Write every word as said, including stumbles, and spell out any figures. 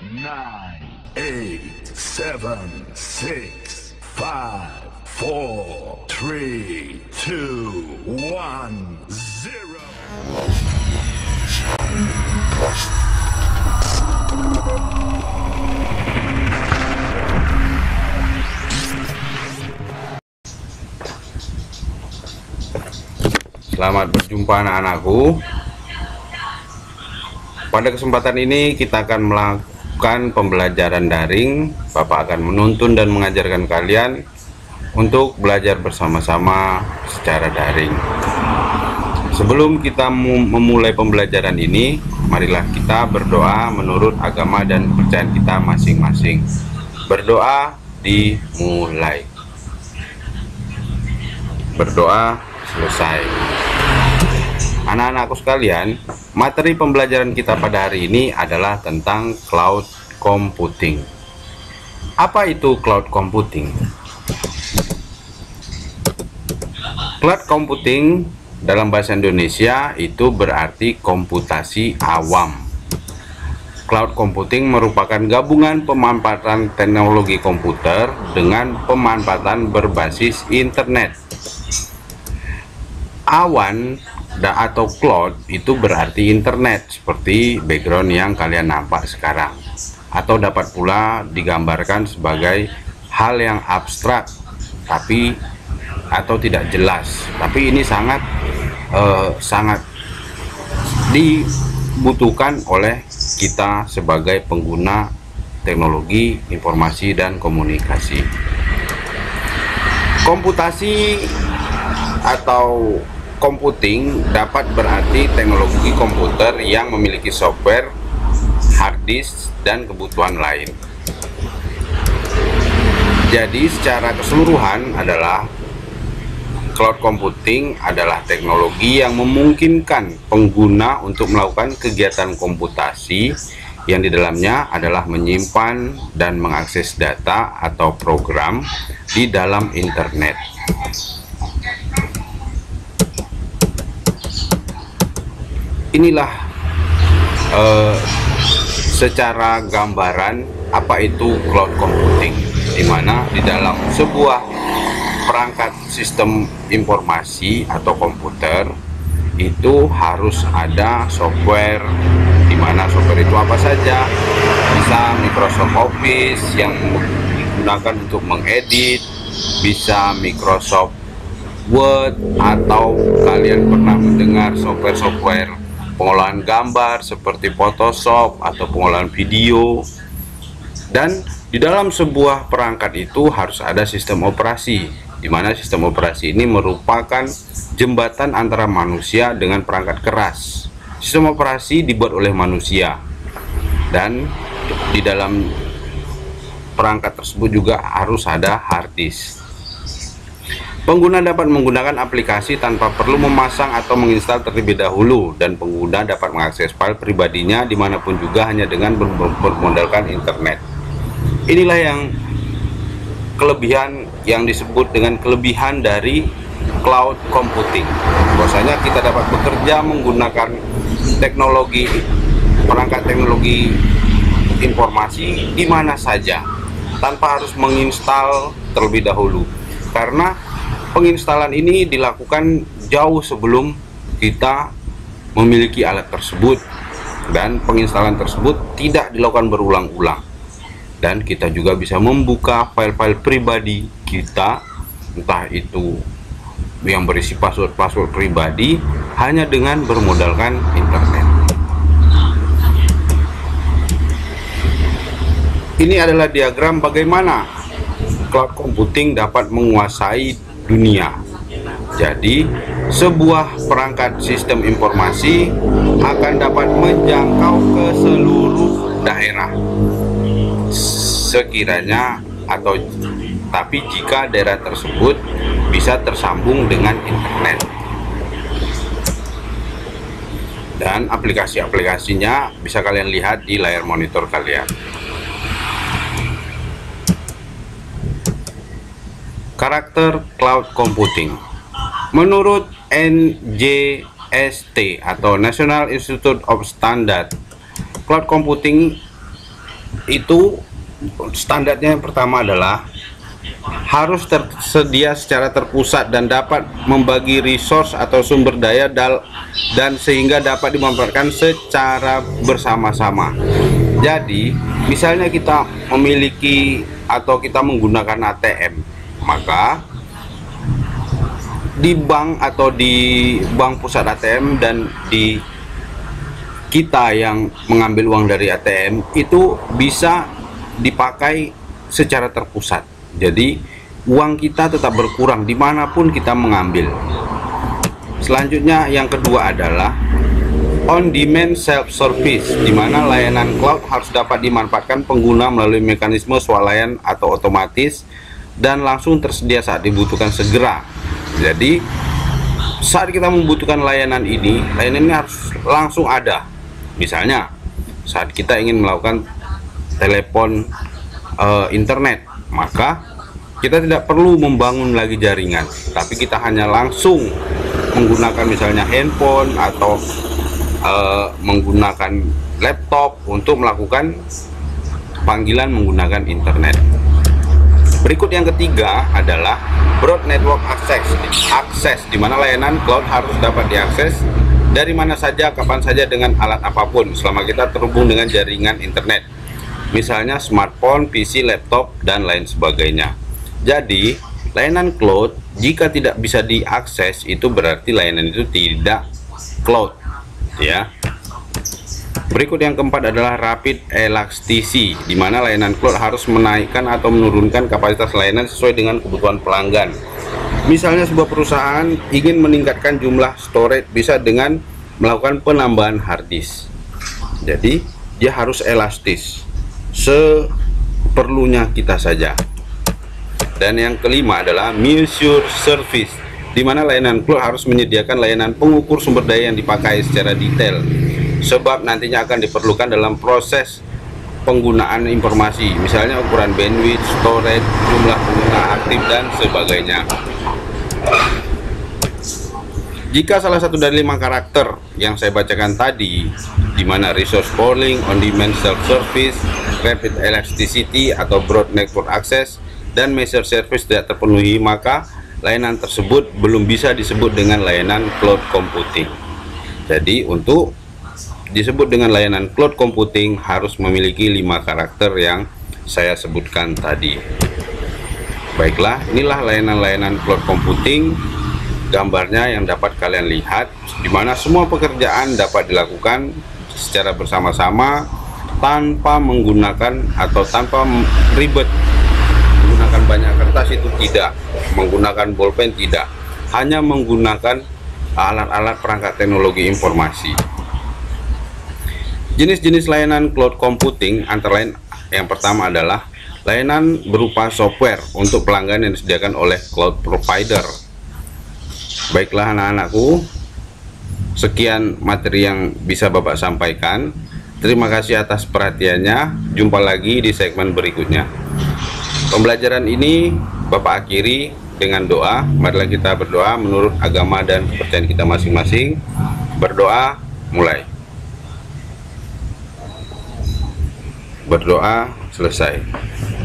nine, eight, seven, six, five, four, three, two, one, zero. Selamat berjumpa anak-anakku. Pada kesempatan ini kita akan melakukan pembelajaran daring. Bapak akan menuntun dan mengajarkan kalian untuk belajar bersama-sama secara daring. Sebelum kita memulai pembelajaran ini, marilah kita berdoa menurut agama dan kepercayaan kita masing-masing. Berdoa dimulai. Berdoa selesai. Anak-anakku sekalian, materi pembelajaran kita pada hari ini adalah tentang cloud computing. Apa itu cloud computing? Cloud computing dalam bahasa Indonesia itu berarti komputasi awam. Cloud computing merupakan gabungan pemanfaatan teknologi komputer dengan pemanfaatan berbasis internet. Awan atau cloud itu berarti internet, seperti background yang kalian nampak sekarang, atau dapat pula digambarkan sebagai hal yang abstrak tapi atau tidak jelas, tapi ini sangat eh, sangat dibutuhkan oleh kita sebagai pengguna teknologi informasi dan komunikasi. Komputasi atau computing dapat berarti teknologi komputer yang memiliki software, hard disk, dan kebutuhan lain. Jadi secara keseluruhan adalah cloud computing adalah teknologi yang memungkinkan pengguna untuk melakukan kegiatan komputasi yang di dalamnya adalah menyimpan dan mengakses data atau program di dalam internet. Inilah uh, secara gambaran apa itu cloud computing, di mana di dalam sebuah perangkat sistem informasi atau komputer itu harus ada software, di mana software itu apa saja. Bisa Microsoft Office yang digunakan untuk mengedit, bisa Microsoft Word, atau kalian pernah mendengar software-software pengolahan gambar seperti Photoshop atau pengolahan video. Dan di dalam sebuah perangkat itu harus ada sistem operasi, di mana sistem operasi ini merupakan jembatan antara manusia dengan perangkat keras. Sistem operasi dibuat oleh manusia, dan di dalam perangkat tersebut juga harus ada hard disk. Pengguna dapat menggunakan aplikasi tanpa perlu memasang atau menginstal terlebih dahulu, dan pengguna dapat mengakses file pribadinya dimanapun juga hanya dengan bermodalkan internet. Inilah yang kelebihan yang disebut dengan kelebihan dari cloud computing. Bahwasanya kita dapat bekerja menggunakan teknologi perangkat teknologi informasi di mana saja tanpa harus menginstal terlebih dahulu, karena penginstalan ini dilakukan jauh sebelum kita memiliki alat tersebut, dan penginstalan tersebut tidak dilakukan berulang-ulang, dan kita juga bisa membuka file-file pribadi kita, entah itu yang berisi password-password pribadi, hanya dengan bermodalkan internet. Ini adalah diagram bagaimana cloud computing dapat menguasai dunia. Jadi sebuah perangkat sistem informasi akan dapat menjangkau ke seluruh daerah sekiranya atau tapi jika daerah tersebut bisa tersambung dengan internet, dan aplikasi-aplikasinya bisa kalian lihat di layar monitor kalian. Karakter cloud computing. Menurut N J S T atau National Institute of Standards, cloud computing itu standarnya yang pertama adalah harus tersedia secara terpusat dan dapat membagi resource atau sumber daya dal dan sehingga dapat dimanfaatkan secara bersama-sama. Jadi misalnya kita memiliki atau kita menggunakan A T M, maka di bank atau di bank pusat A T M dan di kita yang mengambil uang dari A T M itu bisa dipakai secara terpusat. Jadi uang kita tetap berkurang dimanapun kita mengambil. Selanjutnya yang kedua adalah on demand self service, di mana layanan cloud harus dapat dimanfaatkan pengguna melalui mekanisme swalayan atau otomatis dan langsung tersedia saat dibutuhkan segera. Jadi saat kita membutuhkan layanan ini, layanan ini harus langsung ada. Misalnya saat kita ingin melakukan telepon uh, internet, maka kita tidak perlu membangun lagi jaringan, tapi kita hanya langsung menggunakan misalnya handphone atau uh, menggunakan laptop untuk melakukan panggilan menggunakan internet. Berikut yang ketiga adalah broad network access, akses di mana layanan cloud harus dapat diakses dari mana saja, kapan saja, dengan alat apapun selama kita terhubung dengan jaringan internet. Misalnya smartphone, P C, laptop, dan lain sebagainya. Jadi, layanan cloud jika tidak bisa diakses itu berarti layanan itu tidak cloud, ya. Berikut yang keempat adalah rapid elasticity, di mana layanan cloud harus menaikkan atau menurunkan kapasitas layanan sesuai dengan kebutuhan pelanggan. Misalnya sebuah perusahaan ingin meningkatkan jumlah storage bisa dengan melakukan penambahan hard disk. Jadi, dia harus elastis, seperlunya kita saja. Dan yang kelima adalah measure service, di mana layanan cloud harus menyediakan layanan pengukur sumber daya yang dipakai secara detail, sebab nantinya akan diperlukan dalam proses penggunaan informasi, misalnya ukuran bandwidth, storage, jumlah pengguna aktif, dan sebagainya. Jika salah satu dari lima karakter yang saya bacakan tadi, di mana resource pooling, on-demand self-service, rapid elasticity atau broad network access, dan measure service tidak terpenuhi, maka layanan tersebut belum bisa disebut dengan layanan cloud computing. Jadi untuk disebut dengan layanan cloud computing harus memiliki lima karakter yang saya sebutkan tadi. Baiklah, inilah layanan-layanan cloud computing, gambarnya yang dapat kalian lihat, di mana semua pekerjaan dapat dilakukan secara bersama-sama tanpa menggunakan atau tanpa ribet menggunakan banyak kertas, itu tidak menggunakan bolpen, tidak, hanya menggunakan alat-alat perangkat teknologi informasi. Jenis-jenis layanan cloud computing antara lain yang pertama adalah layanan berupa software untuk pelanggan yang disediakan oleh cloud provider. Baiklah anak-anakku, sekian materi yang bisa Bapak sampaikan. Terima kasih atas perhatiannya. Jumpa lagi di segmen berikutnya. Pembelajaran ini Bapak akhiri dengan doa. Marilah kita berdoa menurut agama dan kepercayaan kita masing-masing. Berdoa, mulai. Berdoa, selesai.